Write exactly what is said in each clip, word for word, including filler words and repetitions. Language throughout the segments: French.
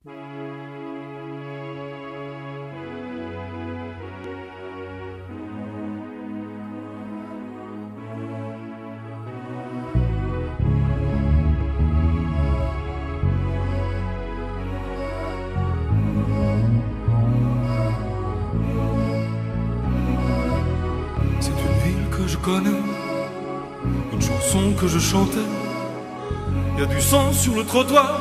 Une chanson que je chantais, y a du sang sur le trottoir.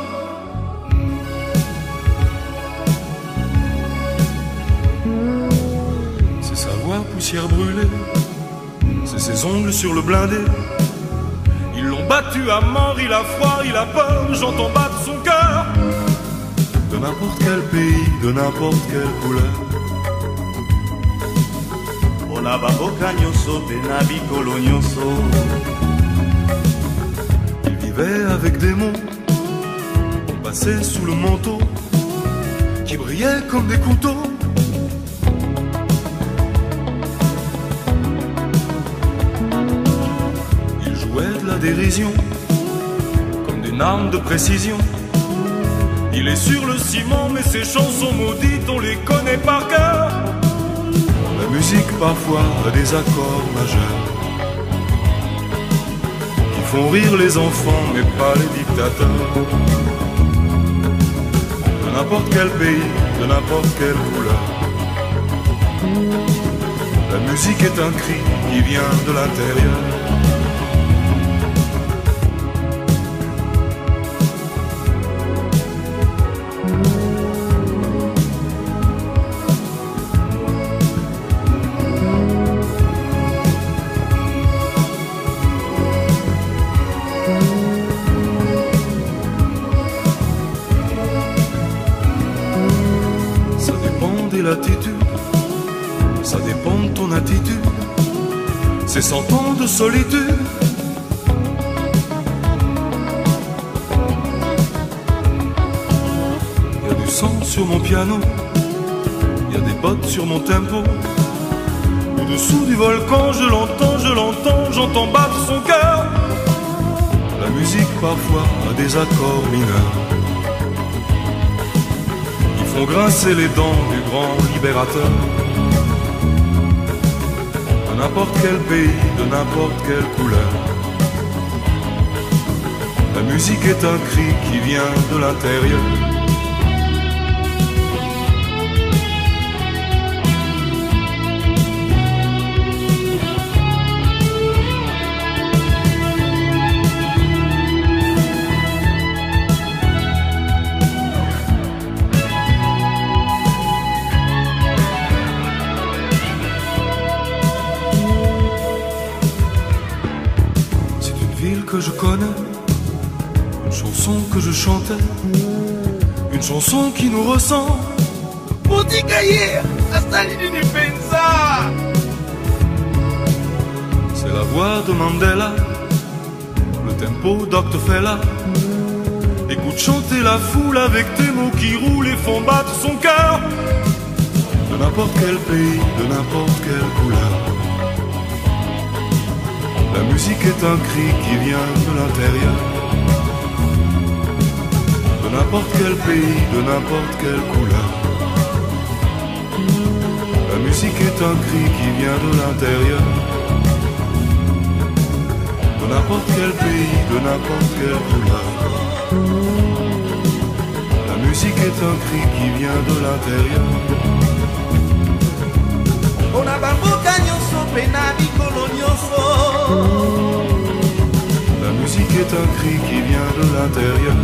C'est sa voix poussière brûlée, c'est ses ongles sur le blindé. Ils l'ont battu à mort, il a froid, il a peur, j'entends battre son cœur. De n'importe quel pays, de n'importe quelle couleur. Il vivait avec des mots passés sous le manteau, qui brillaient comme des couteaux. Il jouait de la dérision comme d'une arme de précision. Il est sur le ciment, mais ses chansons maudites, on les connaît par cœur. La musique parfois a des accords majeurs qui font rire les enfants mais pas les dictateurs. De n'importe quel pays, de n'importe quelle couleur, la musique est un cri qui vient de l'intérieur. L'attitude, ça dépend de ton attitude. C'est cent ans de solitude. Il y a du sang sur mon piano, il y a des bottes sur mon tempo. Au-dessous du volcan, je l'entends, je l'entends, j'entends battre son cœur. La musique parfois a des accords mineurs, font grincer les dents du grand libérateur. De n'importe quel pays, de n'importe quelle couleur, la musique est un cri qui vient de l'intérieur. Que je connais, une chanson que je chantais, une chanson qui nous ressemble. C'est la voix de Mandela, le tempo d'Octo Fella. Écoute chanter la foule avec des mots qui roulent et font battre son cœur. De n'importe quel pays, de n'importe quelle couleur, la musique est un cri qui vient de l'intérieur. De n'importe quel pays, de n'importe quelle couleur, la musique est un cri qui vient de l'intérieur. De n'importe quel pays, de n'importe quelle couleur, la musique est un cri qui vient de l'intérieur. La musique est un cri qui vient de l'intérieur.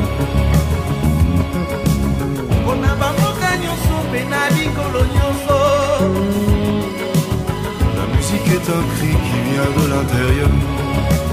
La musique est un cri qui vient de l'intérieur.